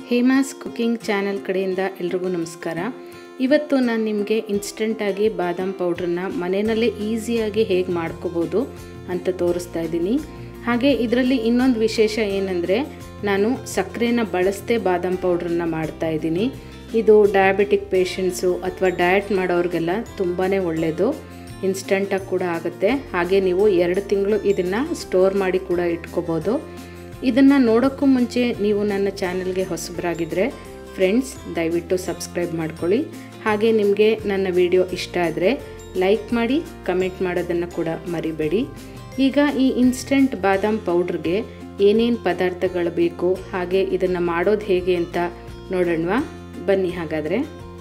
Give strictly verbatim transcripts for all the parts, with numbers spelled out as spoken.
Hema's cooking channel ಕಡೆಯಿಂದ ಎಲ್ರಿಗೂ ನಮಸ್ಕಾರ. ಇವತ್ತು ನಾನು ನಿಮಗೆ ಇನ್ಸ್ಟೆಂಟಾಗಿ ಬಾದಾಮ್ ಪೌಡ್ರನ್ನ ಮನೆಯಲ್ಲೇ ಈಸಿಯಾಗಿ ಹೇಗೆ ಮಾಡ್ಕೋಬೋದು ಅಂತ ತೋರಿಸ್ತಾ ಇದ್ದೀನಿ. ಹಾಗೆ ಇದರಲ್ಲಿ ಇನ್ನೊಂದು ವಿಶೇಷ ಏನಂದರೆ ನಾನು ಸಕ್ಕರೆನ ಬಳಸದೆ ಬಾದಾಮ್ ಪೌಡ್ರನ್ನ ಮಾಡ್ತಾ ಇದ್ದೀನಿ. ಇದು ಡಯಾಬಿಟಿಕ್ ಪೇಷಂಟ್ಸು ಅಥವಾ ಡಯಟ್ ಮಾಡೋರಿಗೆಲ್ಲ ತುಂಬಾ ಒಳ್ಳೆಯದು, ಇನ್ಸ್ಟೆಂಟಾಗಿ ಕೂಡ ಆಗುತ್ತೆ. ಹಾಗೆ ನೀವು ಎರಡು ತಿಂಗಳು ಇದನ್ನು ಸ್ಟೋರ್ ಮಾಡಿ ಕೂಡ ಇಟ್ಕೋಬೋದು. ಇದನ್ನು ನೋಡೋಕ್ಕೂ ಮುಂಚೆ ನೀವು ನನ್ನ ಚಾನಲ್ಗೆ ಹೊಸಬರಾಗಿದ್ದರೆ ಫ್ರೆಂಡ್ಸ್ ದಯವಿಟ್ಟು ಸಬ್ಸ್ಕ್ರೈಬ್ ಮಾಡ್ಕೊಳ್ಳಿ. ಹಾಗೆ ನಿಮಗೆ ನನ್ನ ವಿಡಿಯೋ ಇಷ್ಟ ಆದರೆ ಲೈಕ್ ಮಾಡಿ, ಕಮೆಂಟ್ ಮಾಡೋದನ್ನು ಕೂಡ ಮರಿಬೇಡಿ. ಈಗ ಈ ಇನ್ಸ್ಟೆಂಟ್ ಬಾದಾಮ್ ಪೌಡ್ರಿಗೆ ಏನೇನು ಪದಾರ್ಥಗಳು ಬೇಕು, ಹಾಗೆ ಇದನ್ನು ಮಾಡೋದು ಹೇಗೆ ಅಂತ ನೋಡೋಣವಾ? ಬನ್ನಿ ಹಾಗಾದರೆ.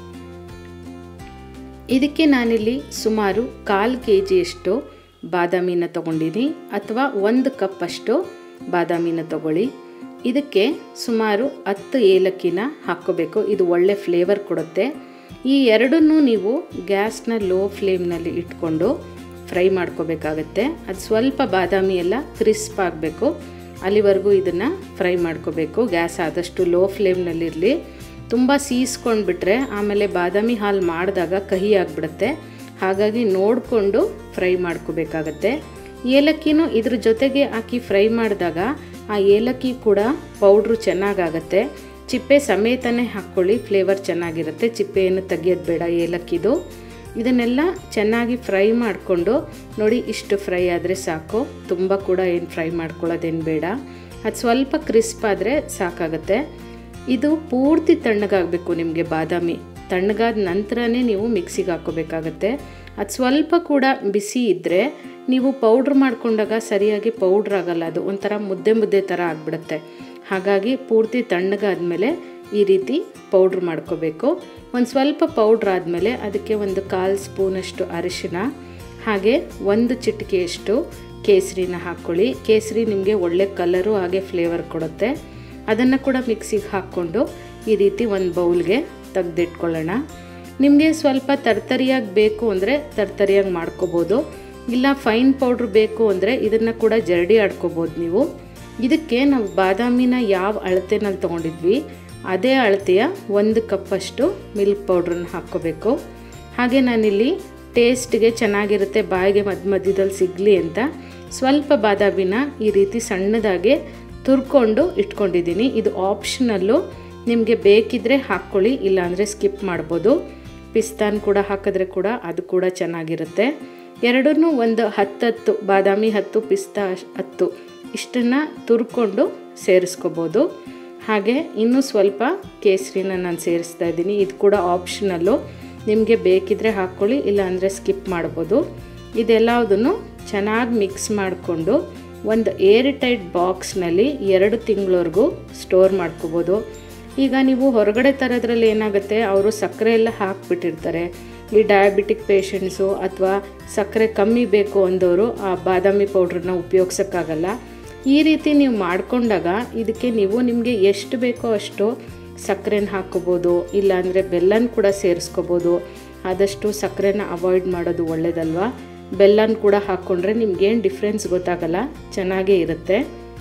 ಇದಕ್ಕೆ ನಾನಿಲ್ಲಿ ಸುಮಾರು ಕಾಲು ಕೆ ಜಿಯಷ್ಟು ಬಾದಾಮಿನ ತೊಗೊಂಡಿದ್ದೀನಿ, ಅಥವಾ ಒಂದು ಕಪ್ಪಷ್ಟು ಬಾದಾಮಿನ ತಗೊಳ್ಳಿ. ಇದಕ್ಕೆ ಸುಮಾರು ಹತ್ತು ಏಲಕ್ಕಿನ ಹಾಕ್ಕೋಬೇಕು, ಇದು ಒಳ್ಳೆ ಫ್ಲೇವರ್ ಕೊಡುತ್ತೆ. ಈ ಎರಡನ್ನೂ ನೀವು ಗ್ಯಾಸ್ನ ಲೋ ಫ್ಲೇಮ್ನಲ್ಲಿ ಇಟ್ಕೊಂಡು ಫ್ರೈ ಮಾಡ್ಕೋಬೇಕಾಗತ್ತೆ. ಅದು ಸ್ವಲ್ಪ ಬಾದಾಮಿ ಎಲ್ಲ ಕ್ರಿಸ್ಪ್ ಆಗಬೇಕು, ಅಲ್ಲಿವರೆಗೂ ಇದನ್ನು ಫ್ರೈ ಮಾಡ್ಕೋಬೇಕು. ಗ್ಯಾಸ್ ಆದಷ್ಟು ಲೋ ಫ್ಲೇಮ್ನಲ್ಲಿರಲಿ. ತುಂಬ ಸೀಸ್ಕೊಂಡ್ಬಿಟ್ರೆ ಆಮೇಲೆ ಬಾದಾಮಿ ಹಾಲು ಮಾಡಿದಾಗ ಕಹಿ ಆಗಿಬಿಡುತ್ತೆ. ಹಾಗಾಗಿ ನೋಡಿಕೊಂಡು ಫ್ರೈ ಮಾಡ್ಕೋಬೇಕಾಗತ್ತೆ. ಏಲಕ್ಕಿನೂ ಇದ್ರ ಜೊತೆಗೆ ಹಾಕಿ ಫ್ರೈ ಮಾಡಿದಾಗ ಆ ಏಲಕ್ಕಿ ಕೂಡ ಪೌಡ್ರು ಚೆನ್ನಾಗಾಗತ್ತೆ. ಚಿಪ್ಪೆ ಸಮೇತನೇ ಹಾಕ್ಕೊಳ್ಳಿ, ಫ್ಲೇವರ್ ಚೆನ್ನಾಗಿರುತ್ತೆ. ಚಿಪ್ಪೆಯನ್ನು ತೆಗಿಯೋದು ಬೇಡ ಏಲಕ್ಕಿದು. ಇದನ್ನೆಲ್ಲ ಚೆನ್ನಾಗಿ ಫ್ರೈ ಮಾಡಿಕೊಂಡು ನೋಡಿ, ಇಷ್ಟು ಫ್ರೈ ಆದರೆ ಸಾಕು, ತುಂಬ ಕೂಡ ಏನು ಫ್ರೈ ಮಾಡ್ಕೊಳ್ಳೋದೇನು ಬೇಡ. ಅದು ಸ್ವಲ್ಪ ಕ್ರಿಸ್ಪ್ ಆದರೆ ಸಾಕಾಗತ್ತೆ. ಇದು ಪೂರ್ತಿ ತಣ್ಣಗಾಗಬೇಕು ನಿಮಗೆ ಬಾದಾಮಿ. ತಣ್ಣಗಾದ ನಂತರನೇ ನೀವು ಮಿಕ್ಸಿಗೆ ಹಾಕ್ಕೋಬೇಕಾಗತ್ತೆ. ಅದು ಸ್ವಲ್ಪ ಕೂಡ ಬಿಸಿ ಇದ್ದರೆ ನೀವು ಪೌಡ್ರ್ ಮಾಡ್ಕೊಂಡಾಗ ಸರಿಯಾಗಿ ಪೌಡ್ರ್ ಆಗೋಲ್ಲ, ಅದು ಒಂಥರ ಮುದ್ದೆ ಮುದ್ದೆ ಥರ ಆಗಿಬಿಡುತ್ತೆ. ಹಾಗಾಗಿ ಪೂರ್ತಿ ತಣ್ಣಗಾದ್ಮೇಲೆ ಈ ರೀತಿ ಪೌಡ್ರ್ ಮಾಡ್ಕೋಬೇಕು. ಒಂದು ಸ್ವಲ್ಪ ಪೌಡ್ರ್ ಆದಮೇಲೆ ಅದಕ್ಕೆ ಒಂದು ಕಾಲು ಸ್ಪೂನಷ್ಟು ಅರಿಶಿನ, ಹಾಗೆ ಒಂದು ಚಿಟಿಕೆಯಷ್ಟು ಕೇಸರಿನ ಹಾಕ್ಕೊಳ್ಳಿ. ಕೇಸರಿ ನಿಮಗೆ ಒಳ್ಳೆ ಕಲರು ಹಾಗೆ ಫ್ಲೇವರ್ ಕೊಡುತ್ತೆ. ಅದನ್ನು ಕೂಡ ಮಿಕ್ಸಿಗೆ ಹಾಕ್ಕೊಂಡು ಈ ರೀತಿ ಒಂದು ಬೌಲ್ಗೆ ತೆಗೆದಿಟ್ಕೊಳ್ಳೋಣ. ನಿಮಗೆ ಸ್ವಲ್ಪ ತರ್ತರಿಯಾಗಿ ಬೇಕು ಅಂದರೆ ತರ್ತರಿಯಾಗಿ ಮಾಡ್ಕೋಬೋದು, ಇಲ್ಲ ಫೈನ್ ಪೌಡ್ರ್ ಬೇಕು ಅಂದರೆ ಇದನ್ನು ಕೂಡ ಜರಡಿ ಆಡ್ಕೋಬೋದು ನೀವು. ಇದಕ್ಕೆ ನಾವು ಬಾದಾಮಿನ ಯಾವ ಅಳತೆನಲ್ಲಿ ತೊಗೊಂಡಿದ್ವಿ ಅದೇ ಅಳತೆಯ ಒಂದು ಕಪ್ಪಷ್ಟು ಮಿಲ್ಕ್ ಪೌಡ್ರನ್ನ ಹಾಕ್ಕೋಬೇಕು. ಹಾಗೆ ನಾನಿಲ್ಲಿ ಟೇಸ್ಟ್ಗೆ ಚೆನ್ನಾಗಿರುತ್ತೆ, ಬಾಯಿಗೆ ಮಧ್ಯ ಮಧ್ಯದಲ್ಲಿ ಸಿಗಲಿ ಅಂತ ಸ್ವಲ್ಪ ಬಾದಾಮಿನ ಈ ರೀತಿ ಸಣ್ಣದಾಗೆ ತುರ್ಕೊಂಡು ಇಟ್ಕೊಂಡಿದ್ದೀನಿ. ಇದು ಆಪ್ಷನಲ್ಲು, ನಿಮಗೆ ಬೇಕಿದ್ದರೆ ಹಾಕ್ಕೊಳ್ಳಿ, ಇಲ್ಲಾಂದರೆ ಸ್ಕಿಪ್ ಮಾಡ್ಬೋದು. ಪಿಸ್ತಾನ್ ಕೂಡ ಹಾಕಿದ್ರೆ ಕೂಡ ಅದು ಕೂಡ ಚೆನ್ನಾಗಿರುತ್ತೆ. ಎರಡನ್ನೂ ಒಂದು ಹತ್ತತ್ತು, ಬಾದಾಮಿ ಹತ್ತು, ಪಿಸ್ತಾ ಹತ್ತು, ಇಷ್ಟನ್ನು ತುರ್ಕೊಂಡು ಸೇರಿಸ್ಕೋಬೋದು. ಹಾಗೆ ಇನ್ನೂ ಸ್ವಲ್ಪ ಕೇಸರಿನ ನಾನು ಸೇರಿಸ್ತಾ ಇದ್ದೀನಿ. ಇದು ಕೂಡ ಆಪ್ಷನಲ್ಲು, ನಿಮಗೆ ಬೇಕಿದ್ದರೆ ಹಾಕ್ಕೊಳ್ಳಿ, ಇಲ್ಲಾಂದರೆ ಸ್ಕಿಪ್ ಮಾಡ್ಬೋದು. ಇದೆಲ್ಲದನ್ನು ಚೆನ್ನಾಗಿ ಮಿಕ್ಸ್ ಮಾಡಿಕೊಂಡು ಒಂದು ಏರ್ ಟೈಟ್ ಬಾಕ್ಸ್ನಲ್ಲಿ ಎರಡು ತಿಂಗಳವರೆಗೂ ಸ್ಟೋರ್ ಮಾಡ್ಕೋಬೋದು. ಈಗ ನೀವು ಹೊರಗಡೆ ತರೋದ್ರಲ್ಲಿ ಏನಾಗುತ್ತೆ, ಅವರು ಸಕ್ಕರೆ ಎಲ್ಲ ಹಾಕಿಬಿಟ್ಟಿರ್ತಾರೆ. ಈ ಡಯಾಬಿಟಿಕ್ ಪೇಷಂಟ್ಸು ಅಥವಾ ಸಕ್ಕರೆ ಕಮ್ಮಿ ಬೇಕು ಅಂದವರು ಆ ಬಾದಾಮಿ ಪೌಡ್ರನ್ನ ಉಪಯೋಗಿಸೋಕ್ಕಾಗಲ್ಲ. ಈ ರೀತಿ ನೀವು ಮಾಡಿಕೊಂಡಾಗ ಇದಕ್ಕೆ ನೀವು ನಿಮಗೆ ಎಷ್ಟು ಬೇಕೋ ಅಷ್ಟು ಸಕ್ಕರೆನ ಹಾಕ್ಕೋಬೋದು, ಇಲ್ಲಾಂದರೆ ಬೆಲ್ಲನ ಕೂಡ ಸೇರಿಸ್ಕೋಬೋದು. ಆದಷ್ಟು ಸಕ್ಕರೆನ ಅವಾಯ್ಡ್ ಮಾಡೋದು ಒಳ್ಳೆಯದಲ್ವ. ಬೆಲ್ಲನ ಕೂಡ ಹಾಕ್ಕೊಂಡ್ರೆ ನಿಮ್ಗೇನು ಡಿಫ್ರೆನ್ಸ್ ಗೊತ್ತಾಗಲ್ಲ, ಚೆನ್ನಾಗೇ ಇರುತ್ತೆ.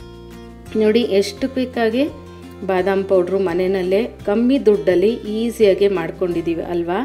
ನೋಡಿ ಎಷ್ಟು ಕ್ವಿಕ್ಕಾಗಿ ಬಾದಾಮ್ ಪೌಡ್ರು ಮನೆಯಲ್ಲೇ ಕಮ್ಮಿ ದುಡ್ಡಲ್ಲಿ ಈಸಿಯಾಗಿ ಮಾಡ್ಕೊಂಡಿದ್ದೀವಿ ಅಲ್ವಾ.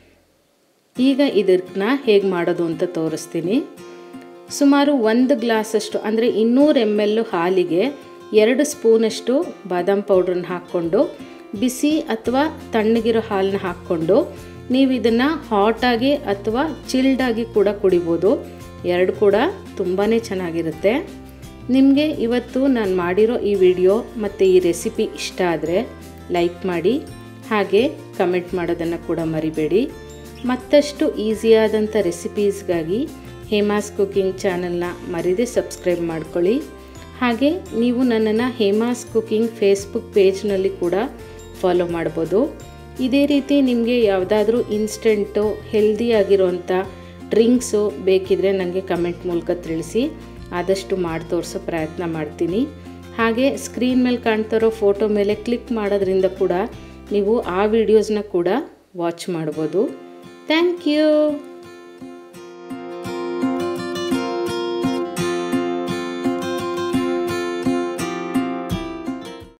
ಈಗ ಇದನ್ನ ಹೇಗೆ ಮಾಡೋದು ಅಂತ ತೋರಿಸ್ತೀನಿ. ಸುಮಾರು ಒಂದು ಗ್ಲಾಸಷ್ಟು ಅಂದರೆ ಇನ್ನೂರು ಎಮ್ ಎಲ್ ಹಾಲಿಗೆ ಎರಡು ಸ್ಪೂನಷ್ಟು ಬಾದಾಮ್ ಪೌಡ್ರನ್ನ ಹಾಕ್ಕೊಂಡು ಬಿಸಿ ಅಥವಾ ತಣ್ಣಗಿರೋ ಹಾಲನ್ನ ಹಾಕ್ಕೊಂಡು ನೀವು ಇದನ್ನು ಹಾಟಾಗಿ ಅಥವಾ ಚಿಲ್ಡಾಗಿ ಕೂಡ ಕುಡಿಬೋದು. ಎರಡು ಕೂಡ ತುಂಬಾ ಚೆನ್ನಾಗಿರುತ್ತೆ. ನಿಮಗೆ ಇವತ್ತು ನಾನು ಮಾಡಿರೋ ಈ ವಿಡಿಯೋ ಮತ್ತು ಈ ರೆಸಿಪಿ ಇಷ್ಟ ಆದರೆ ಲೈಕ್ ಮಾಡಿ, ಹಾಗೆ ಕಮೆಂಟ್ ಮಾಡೋದನ್ನು ಕೂಡ ಮರಿಬೇಡಿ. ಮತ್ತಷ್ಟು ಈಸಿಯಾದಂಥ ರೆಸಿಪೀಸ್ಗಾಗಿ ಹೇಮಾಸ್ ಕುಕಿಂಗ್ ಚಾನಲ್ನ ಮರಿದೇ ಸಬ್ಸ್ಕ್ರೈಬ್ ಮಾಡ್ಕೊಳ್ಳಿ. ಹಾಗೆ ನೀವು ನನ್ನನ್ನು ಹೇಮಾಸ್ ಕುಕಿಂಗ್ ಫೇಸ್ಬುಕ್ ಪೇಜ್ನಲ್ಲಿ ಕೂಡ ಫಾಲೋ ಮಾಡ್ಬೋದು. ಇದೇ ರೀತಿ ನಿಮಗೆ ಯಾವುದಾದ್ರೂ ಇನ್ಸ್ಟೆಂಟು ಹೆಲ್ದಿಯಾಗಿರೋಂಥ ಡ್ರಿಂಕ್ಸು ಬೇಕಿದ್ರೆ ನನಗೆ ಕಮೆಂಟ್ ಮೂಲಕ ತಿಳಿಸಿ, ಆದಷ್ಟು ಮಾಡಿ ತೋರಿಸೋ ಪ್ರಯತ್ನ ಮಾಡ್ತೀನಿ. ಹಾಗೆ ಸ್ಕ್ರೀನ್ ಮೇಲೆ ಕಾಣ್ತಿರೋ ಫೋಟೋ ಮೇಲೆ ಕ್ಲಿಕ್ ಮಾಡೋದ್ರಿಂದ ಕೂಡ ನೀವು ಆ ವಿಡಿಯೋಸ್ನ ಕೂಡ ವಾಚ್ ಮಾಡ್ಬೋದು. Thank you.